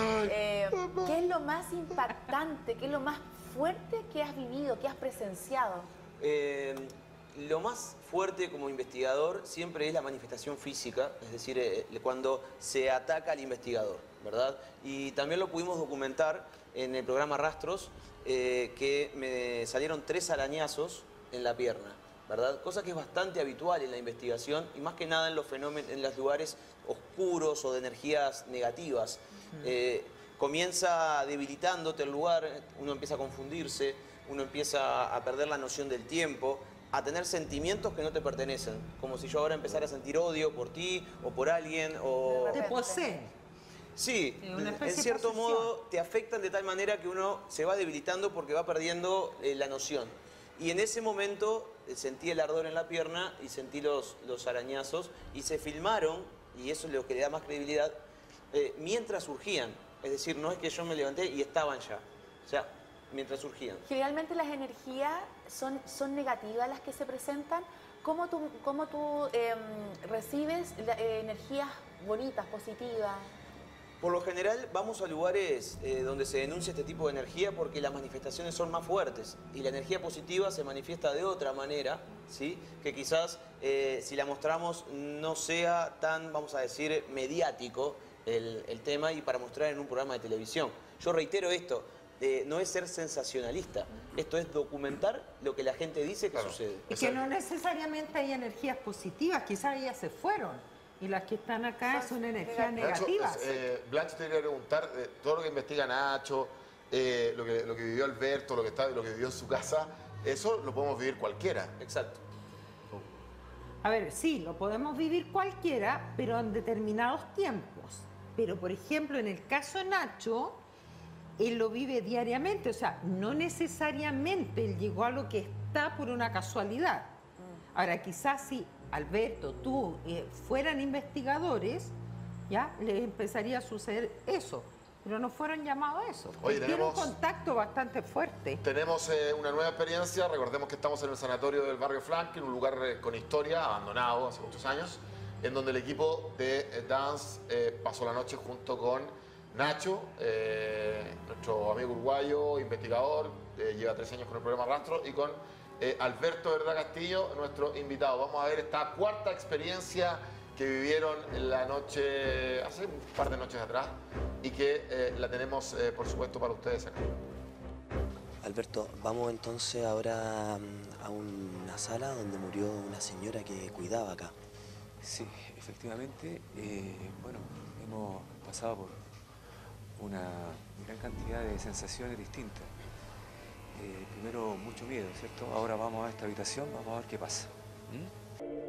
eh, ¿qué es lo más impactante, qué es lo más fuerte que has vivido, que has presenciado? Eh, lo más fuerte como investigador siempre es la manifestación física, es decir, eh, cuando se ataca al investigador, ¿verdad? Y también lo pudimos documentar en el programa Rastros, eh, que me salieron tres arañazos en la pierna, ¿verdad? Cosa que es bastante habitual en la investigación y más que nada en los fenómenos, en los lugares oscuros o de energías negativas. Eh, comienza debilitándote el lugar, uno empieza a confundirse, uno empieza a perder la noción del tiempo, a tener sentimientos que no te pertenecen, como si yo ahora empezara a sentir odio por ti o por alguien o... Te poseen. Sí, Sí, una en especie de cierto posesión. modo te afectan de tal manera que uno se va debilitando porque va perdiendo eh, la noción. Y en ese momento eh, sentí el ardor en la pierna y sentí los, los arañazos y se filmaron, y eso es lo que le da más credibilidad, eh, mientras surgían. Es decir, no es que yo me levanté y estaban ya. O sea, mientras surgían. Generalmente las energías son, son negativas las que se presentan. ¿Cómo tú, cómo tú em, recibes la- eh, energías bonitas, positivas? Por lo general vamos a lugares eh, donde se denuncia este tipo de energía porque las manifestaciones son más fuertes y la energía positiva se manifiesta de otra manera, ¿sí? Que quizás eh, si la mostramos no sea tan, vamos a decir, mediático el, el tema y para mostrar en un programa de televisión. Yo reitero esto, eh, no es ser sensacionalista, esto es documentar lo que la gente dice que Claro. sucede. Y que no necesariamente hay energías positivas, quizás ellas se fueron. Y las que están acá Son son energías negativas. Nacho, negativas. eh, Blanche te quería preguntar, eh, todo lo que investiga Nacho, eh, lo, que, lo que vivió Alberto, lo que, está, lo que vivió en su casa, eso lo podemos vivir cualquiera. Exacto. A ver, sí, lo podemos vivir cualquiera, pero en determinados tiempos. Pero, por ejemplo, en el caso de Nacho, él lo vive diariamente, o sea, no necesariamente él llegó a lo que está por una casualidad. Ahora, quizás si Alberto, tú eh, fueran investigadores, ya les empezaría a suceder eso, pero no fueron llamados a eso. Oye, Tiene tenemos- un contacto bastante fuerte. Tenemos eh, una nueva experiencia, recordemos que estamos en el sanatorio del barrio Franklin, un lugar eh, con historia, abandonado hace muchos años, en donde el equipo de eh, Dance eh, pasó la noche junto con Nacho, eh, nuestro amigo uruguayo, investigador, eh, lleva tres años con el programa Rastro, y con eh, Alberto Verdad Castillo, nuestro invitado. Vamos a ver esta cuarta experiencia que vivieron en la noche, hace un par de noches atrás, y que eh, la tenemos, eh, por supuesto, para ustedes acá. Alberto, vamos entonces ahora mm, a una sala donde murió una señora que cuidaba acá. Sí, efectivamente, eh, bueno, hemos pasado por una gran cantidad de sensaciones distintas. Eh, primero, mucho miedo, ¿cierto? Ahora vamos a esta habitación, vamos a ver qué pasa. ¿Mm?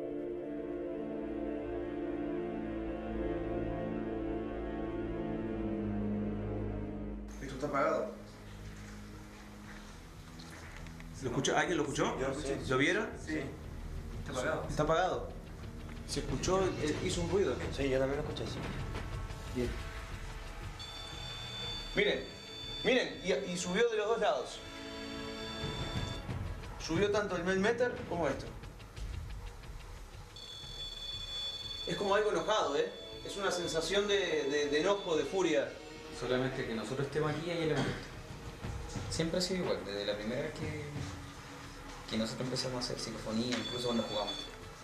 Esto está apagado. ¿Lo escuchó? ¿Alguien lo escuchó? Yo sí. ¿Lo vieron? Sí. Está apagado. Está apagado. Se escuchó, eh, hizo un ruido. Sí, yo también lo escuché, sí. Bien. Miren, miren, y, y subió de los dos lados. Subió tanto el Melmeter como esto. Es como algo enojado, ¿eh? Es una sensación de, de, de enojo, de furia. Solamente que nosotros estemos aquí y a ella le molesta. Siempre ha sido igual, desde la primera vez que, que nosotros empezamos a hacer psicofonía, incluso cuando jugamos.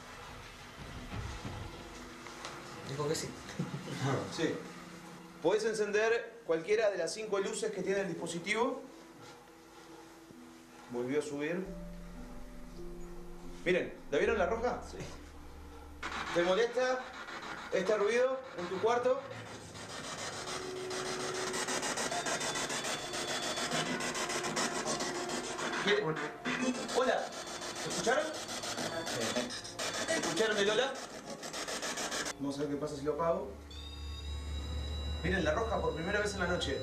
Dijo que sí. Sí. Podés encender cualquiera de las cinco luces que tiene el dispositivo. Volvió a subir. Miren, ¿la vieron la roja? Sí. ¿Te molesta este ruido en tu cuarto? ¿Qué? Hola, ¿me escucharon? ¿Escucharon el hola? Vamos a ver qué pasa si lo apago. Miren, la roja por primera vez en la noche.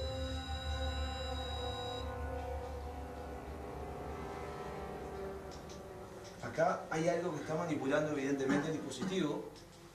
Acá hay algo que está manipulando evidentemente el dispositivo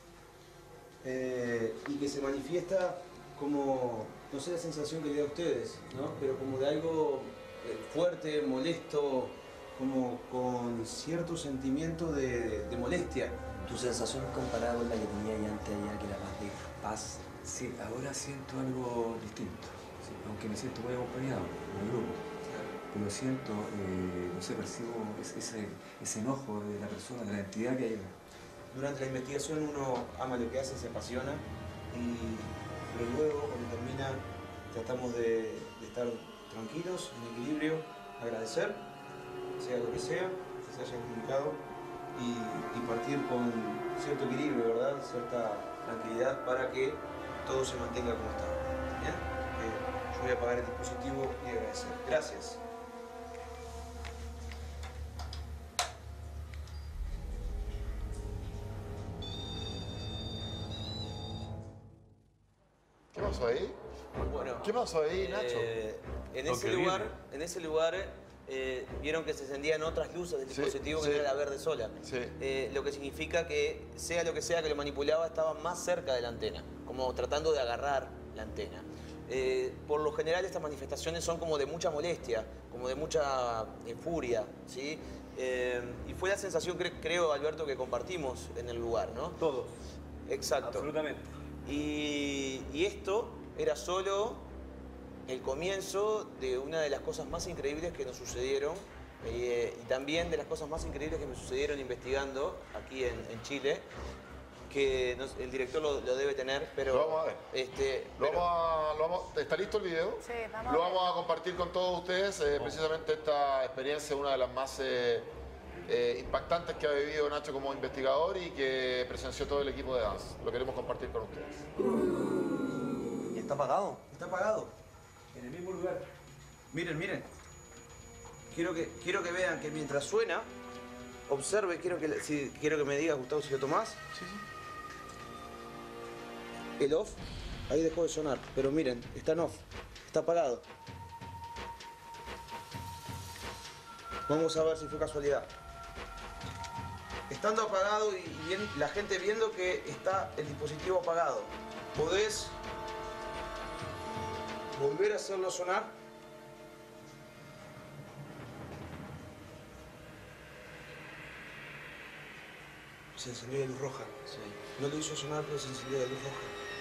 eh, y que se manifiesta como, no sé la sensación que le da a ustedes, ¿no? Pero como de algo eh, fuerte, molesto, como con cierto sentimiento de, de molestia. ¿Tu sensación es comparada con la que tenía ya antes allá, que era más de paz? Sí, ahora siento algo distinto, sí, aunque me siento muy acompañado en el grupo. Pero siento, eh, no sé, percibo ese, ese, ese enojo de la persona, de la entidad que hay acá. Durante la investigación uno ama lo que hace, se apasiona, y, pero luego cuando termina tratamos de, de estar tranquilos, en equilibrio, agradecer, sea lo que sea, que se haya comunicado, y, y partir con cierto equilibrio, ¿verdad? Cierta tranquilidad para que todo se mantenga como está. ¿Bien? Eh, yo voy a apagar el dispositivo y agradecer. Gracias. ¿Qué pasó ahí? Bueno, ¿Qué pasó ahí, Nacho? eh, en, Lo ese que lugar, viene. en ese lugar eh, vieron que se encendían otras luces del Sí, dispositivo que sí. no era la verde sola. Sí. Eh, lo que significa que sea lo que sea que lo manipulaba estaba más cerca de la antena, como tratando de agarrar la antena. Eh, por lo general estas manifestaciones son como de mucha molestia, como de mucha eh, furia, ¿sí? Eh, y fue la sensación, cre- creo, Alberto, que compartimos en el lugar, ¿no? Todos. Exacto. Absolutamente. Y, y esto era solo el comienzo de una de las cosas más increíbles que nos sucedieron eh, y también de las cosas más increíbles que me sucedieron investigando aquí en, en Chile, que nos- el director lo, lo debe tener, pero... Lo vamos a ver. Este, Lo pero- vamos a- lo vamos- ¿Está listo el video? Sí, vamos Lo a ver. vamos a compartir con todos ustedes. eh, precisamente esta experiencia es una de las más eh, eh, impactantes que ha vivido Nacho como investigador y que presenció todo el equipo de Dance. Lo queremos compartir con ustedes. ¿Y está apagado? ¿Está apagado? En el mismo lugar. Miren, miren. Quiero que, quiero que vean que mientras suena, observe, quiero que, si, quiero que me digas, Gustavo, si lo tomás. Sí, sí. El off, ahí dejó de sonar, pero miren, está en off, está apagado. Vamos a ver si fue casualidad. Estando apagado y bien, la gente viendo que está el dispositivo apagado, ¿podés volver a hacerlo sonar? Se encendió la luz roja. Sí. No lo hizo sonar, pero se encendió la luz roja.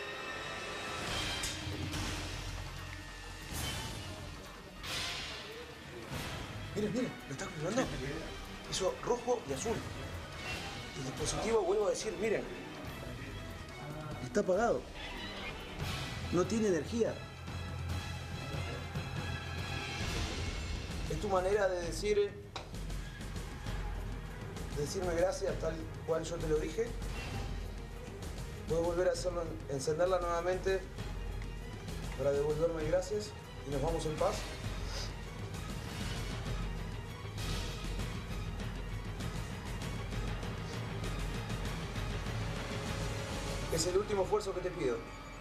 Miren, miren, ¿lo está confirmando? Hizo rojo y azul. El dispositivo, vuelvo a decir, miren, está apagado. No tiene energía. Es tu manera de decir, de decirme gracias tal cual yo te lo dije. Puedo volver a hacerlo, encenderla nuevamente para devolverme gracias y nos vamos en paz. Es el último esfuerzo que te pido.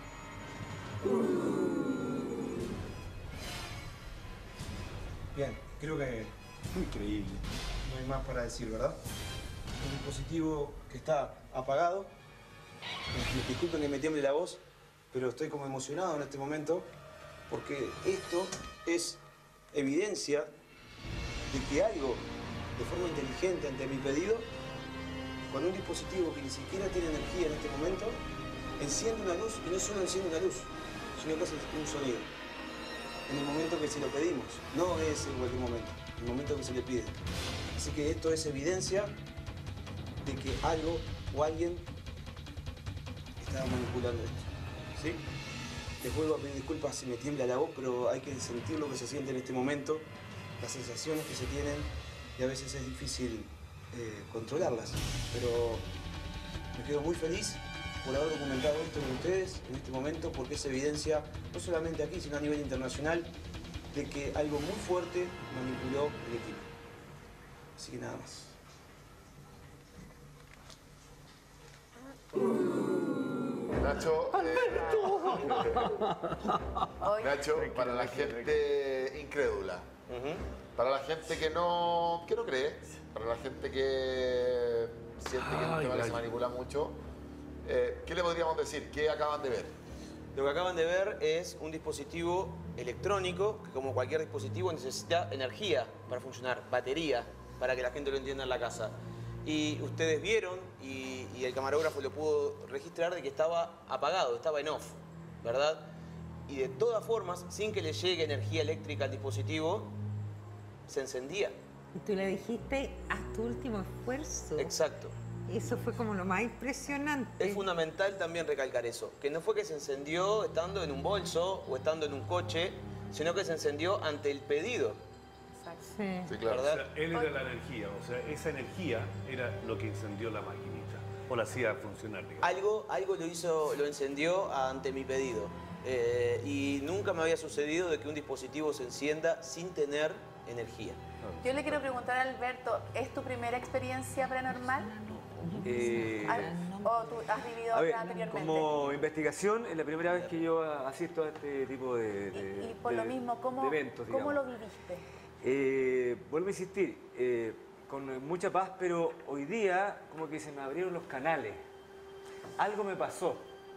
Bien, creo que... Increíble. No hay más para decir, ¿verdad? Un dispositivo que está apagado. Disculpen que me tiemble la voz, pero estoy como emocionado en este momento porque esto es evidencia de que algo, de forma inteligente ante mi pedido, con un dispositivo que ni siquiera tiene energía en este momento, enciende una luz y no solo enciende una luz, sino que hace un sonido. En el momento que se lo pedimos, no es en cualquier momento, en el momento que se le pide. Así que esto es evidencia de que algo o alguien estaba manipulando esto. ¿Sí? Les vuelvo a pedir disculpas si me tiembla la voz, pero hay que sentir lo que se siente en este momento, las sensaciones que se tienen, y a veces es difícil eh, controlarlas. Pero me quedo muy feliz por haber documentado esto con ustedes en este momento, porque es evidencia, no solamente aquí, sino a nivel internacional, de que algo muy fuerte manipuló el equipo. Así que nada más. Nacho, eh, Nacho, para la gente incrédula, uh-huh. para la gente que no, que no cree, para la gente que siente que el tema se manipula mucho, eh, ¿qué le podríamos decir? ¿Qué acaban de ver? Lo que acaban de ver es un dispositivo electrónico que, como cualquier dispositivo, necesita energía para funcionar, batería, para que la gente lo entienda en la casa. Y ustedes vieron, y, y el camarógrafo lo pudo registrar, de que estaba apagado, estaba en off, ¿verdad? Y de todas formas, sin que le llegue energía eléctrica al dispositivo, se encendía. Y tú le dijiste, haz tu último esfuerzo. Exacto. Eso fue como lo más impresionante. Es fundamental también recalcar eso, que no fue que se encendió estando en un bolso o estando en un coche, sino que se encendió ante el pedido. Sí. Sí, claro. O sea, él era la energía, o sea, esa energía era lo que encendió la maquinita, o la hacía funcionar, digamos. Algo, algo lo hizo, lo encendió ante mi pedido. Eh, y nunca me había sucedido de que un dispositivo se encienda sin tener energía. Yo le quiero preguntar a Alberto, ¿es tu primera experiencia paranormal? Eh, ¿O tú has vivido a ver, otra anteriormente? como investigación, es la primera vez que yo asisto a este tipo de, de, y, y por de, lo mismo, ¿cómo, de eventos, ¿cómo digamos. lo viviste? Eh, vuelvo a insistir, eh, con mucha paz, pero hoy día como que se me abrieron los canales. Algo me pasó.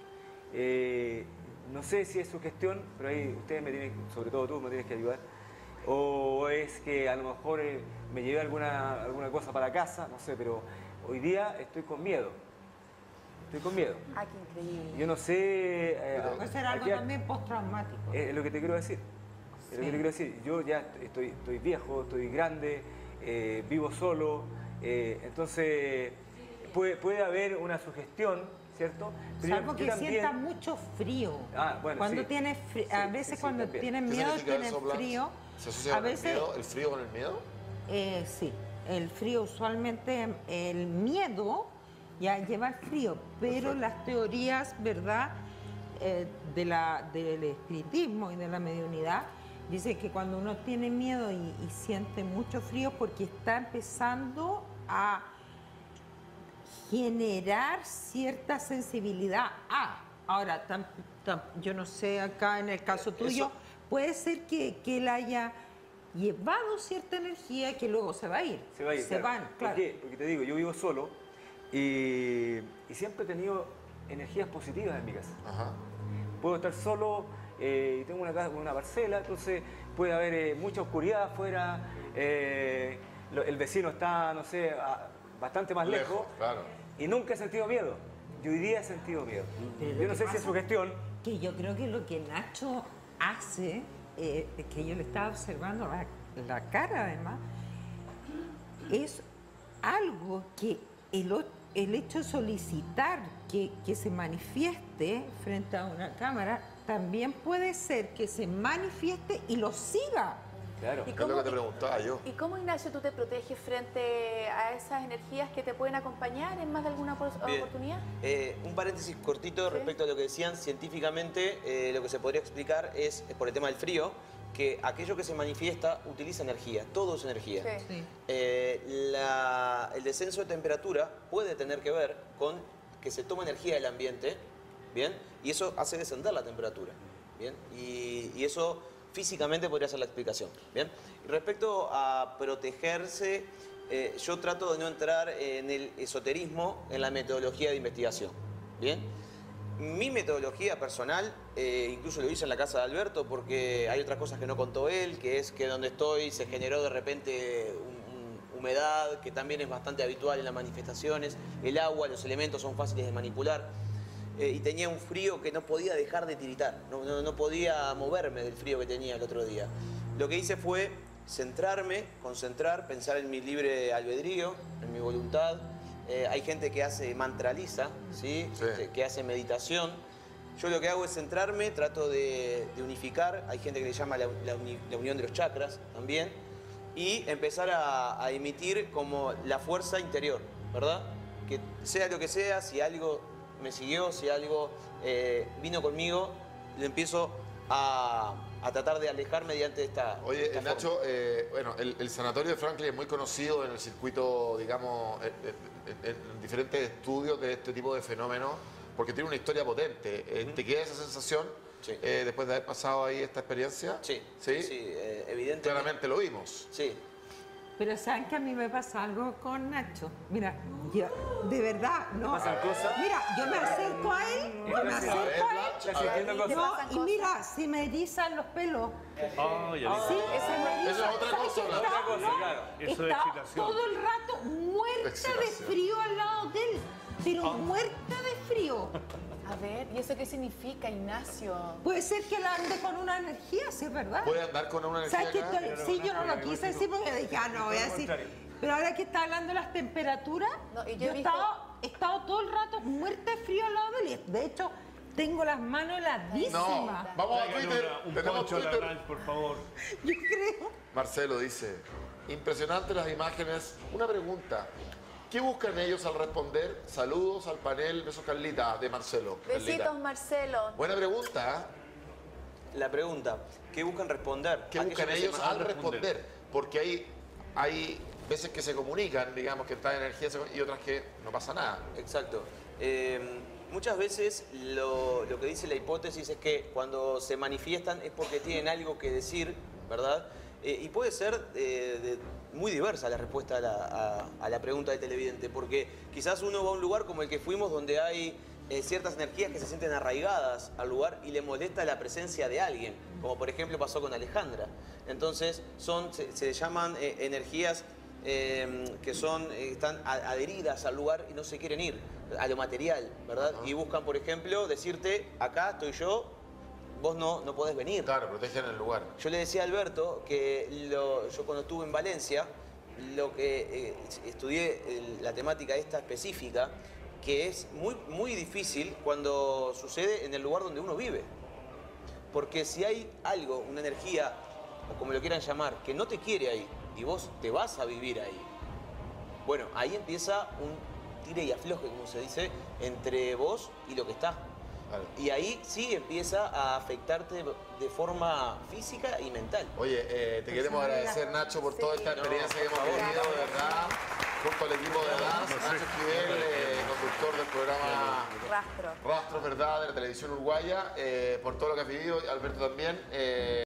Eh, no sé si es su gestión, pero ahí ustedes me tienen, sobre todo tú, me tienes que ayudar. O es que a lo mejor eh, me llevé alguna, alguna cosa para casa, no sé, pero hoy día estoy con miedo. Estoy con miedo. Ah, qué increíble. Yo no sé... Eh, Puede ser algo aquí, también postraumático. Es lo que te quiero decir. Es lo que te quiero decir. Yo ya estoy, estoy viejo, estoy grande, eh, vivo solo, eh, entonces puede, puede haber una sugestión, ¿cierto? Pero Salvo que también... sientas mucho frío. Ah, bueno, cuando sí. tienes frío, a veces sí, sí, cuando también. tienes miedo, tienes frío. ¿Se asocia a con veces, el miedo? ¿El frío con el miedo? Eh, sí, el frío usualmente, el miedo ya lleva el frío, pero Perfecto. Las teorías, ¿verdad?, eh, de la, del espiritismo y de la mediunidad Dice que cuando uno tiene miedo y, y siente mucho frío porque está empezando a generar cierta sensibilidad a. Ahora, tam, tam, yo no sé, acá en el caso tuyo, Eso. puede ser que, que él haya llevado cierta energía que luego se va a ir. Se va a ir, se claro. van, claro. ¿Por qué? Porque te digo, yo vivo solo y, y siempre he tenido energías positivas en mi casa. Ajá. Puedo estar solo eh, y tengo una, casa, una parcela, entonces puede haber eh, mucha oscuridad afuera, eh, lo, el vecino está, no sé, a, bastante más lejos, lejos claro. y nunca he sentido miedo. Yo hoy día he sentido miedo. Pero yo no sé si es su gestión. Que yo creo que lo que Nacho hace, eh, que yo le estaba observando la, la cara además, es algo que el, el hecho de solicitar que, que se manifieste frente a una cámara, también puede ser que se manifieste y lo siga. Claro. Es lo que te preguntaba yo. ¿Y cómo, Ignacio, tú te proteges frente a esas energías que te pueden acompañar en más de alguna Bien. oportunidad? Eh, un paréntesis cortito ¿Sí? respecto a lo que decían. Científicamente, eh, lo que se podría explicar es, por el tema del frío, que aquello que se manifiesta utiliza energía, todo es energía. Sí. Sí. Eh, la- el descenso de temperatura puede tener que ver con que se toma energía del ambiente, ¿bien? Y eso hace descender la temperatura, ¿bien? Y, y eso físicamente podría ser la explicación, ¿bien? Y respecto a protegerse, eh, yo trato de no entrar en el esoterismo, en la metodología de investigación, ¿bien? Mi metodología personal, eh, incluso lo hice en la casa de Alberto, porque hay otras cosas que no contó él, que es que donde estoy se generó de repente un- un- humedad, que también es bastante habitual en las manifestaciones, el agua, los elementos son fáciles de manipular, eh, y tenía un frío que no podía dejar de tiritar, no, no, no podía moverme del frío que tenía el otro día. Lo que hice fue centrarme, concentrar, pensar en mi libre albedrío, en mi voluntad. Eh, hay gente que hace mantraliza, ¿sí? Sí. Que, que hace meditación. Yo lo que hago es centrarme, trato de, de unificar. Hay gente que le llama la, la uni- la unión de los chakras también. Y empezar a, a emitir como la fuerza interior, ¿verdad? Que sea lo que sea, si algo me siguió, si algo eh, vino conmigo, lo empiezo a, a tratar de alejar mediante esta. Oye, esta Nacho, forma. eh, bueno, el, el sanatorio de Franklin es muy conocido en el circuito, digamos, en, en- en diferentes estudios de este tipo de fenómenos, porque tiene una historia potente. Eh, ¿Te queda esa sensación Sí. eh, después de haber pasado ahí esta experiencia? Sí, ¿Sí? sí, eh, evidentemente. Claramente lo vimos. Sí. Pero saben que a mí me pasa algo con Nacho. Mira, yo, de verdad, no. ¿Pasan cosas? Mira, yo me acerco a él, yo me acerco a él. ¿Estás sintiendo cosas? No, y mira, se me erizan los pelos. Ah, ya vi. Sí, se me Eso es otra ¿sabes cosa, qué? ¿no? Estaba- Otra cosa, no, claro. Eso es estaba excitación. todo el rato muerta de Excitación. frío al lado de él. Pero muerta de frío. A ver, ¿y eso qué significa, Ignacio? Puede ser que él ande con una energía, sí es verdad. ¿Puede andar con una energía ¿Sabes qué acá? estoy- Sí, yo no lo quise decir porque dije, ah, no, voy a decir. Pero ahora que está hablando de las temperaturas, No, y yo yo he he visto- estado, he estado todo el rato muerta de frío al lado de él. De hecho, tengo las manos No, heladísimas. vamos a Traigan Twitter. una- un Tenemos poncho a la Twitter. ranch, por favor. Yo creo. Marcelo dice, impresionante las imágenes. Una pregunta, ¿qué buscan ellos al responder? Saludos al panel, besos Carlita, de Marcelo. Besitos, Carlita. Marcelo. Buena pregunta, ¿eh? La pregunta, ¿qué buscan responder? ¿Qué Aquello buscan que se ellos ma- al responder? Porque hay, hay veces que se comunican, digamos, que está energía se- y otras que no pasa nada. Exacto. Eh, muchas veces lo, lo que dice la hipótesis es que cuando se manifiestan es porque tienen algo que decir, ¿verdad? Eh, y puede ser eh, de- muy diversa la respuesta a la, a- a la pregunta del televidente, porque quizás uno va a un lugar como el que fuimos donde hay eh, ciertas energías que se sienten arraigadas al lugar y le molesta la presencia de alguien, como por ejemplo pasó con Alejandra. Entonces son, se, se llaman eh, energías eh, que son, eh, están a- adheridas al lugar y no se quieren ir, a lo material, ¿verdad? Y buscan, por ejemplo, decirte, acá estoy yo, vos no, no podés venir. Claro, protegen el lugar. Yo le decía a Alberto que lo- yo cuando estuve en Valencia, lo que eh, estudié el- la temática esta específica, que es muy, muy difícil cuando sucede en el lugar donde uno vive. Porque si hay algo, una energía, o como lo quieran llamar, que no te quiere ahí, y vos te vas a vivir ahí, bueno, ahí empieza un tire y afloje, como se dice, entre vos y lo que está. Claro. Y ahí sí empieza a afectarte de forma física y mental. Oye, eh, te queremos agradecer, Nacho, por Sí. toda esta experiencia No, que hemos por favor. vivido, de verdad, junto al equipo de Dance, Nacho Esquivel, eh, conductor del programa Rastro. Rastros, ¿verdad?, de la televisión uruguaya, eh, por todo lo que has vivido, Alberto también. eh,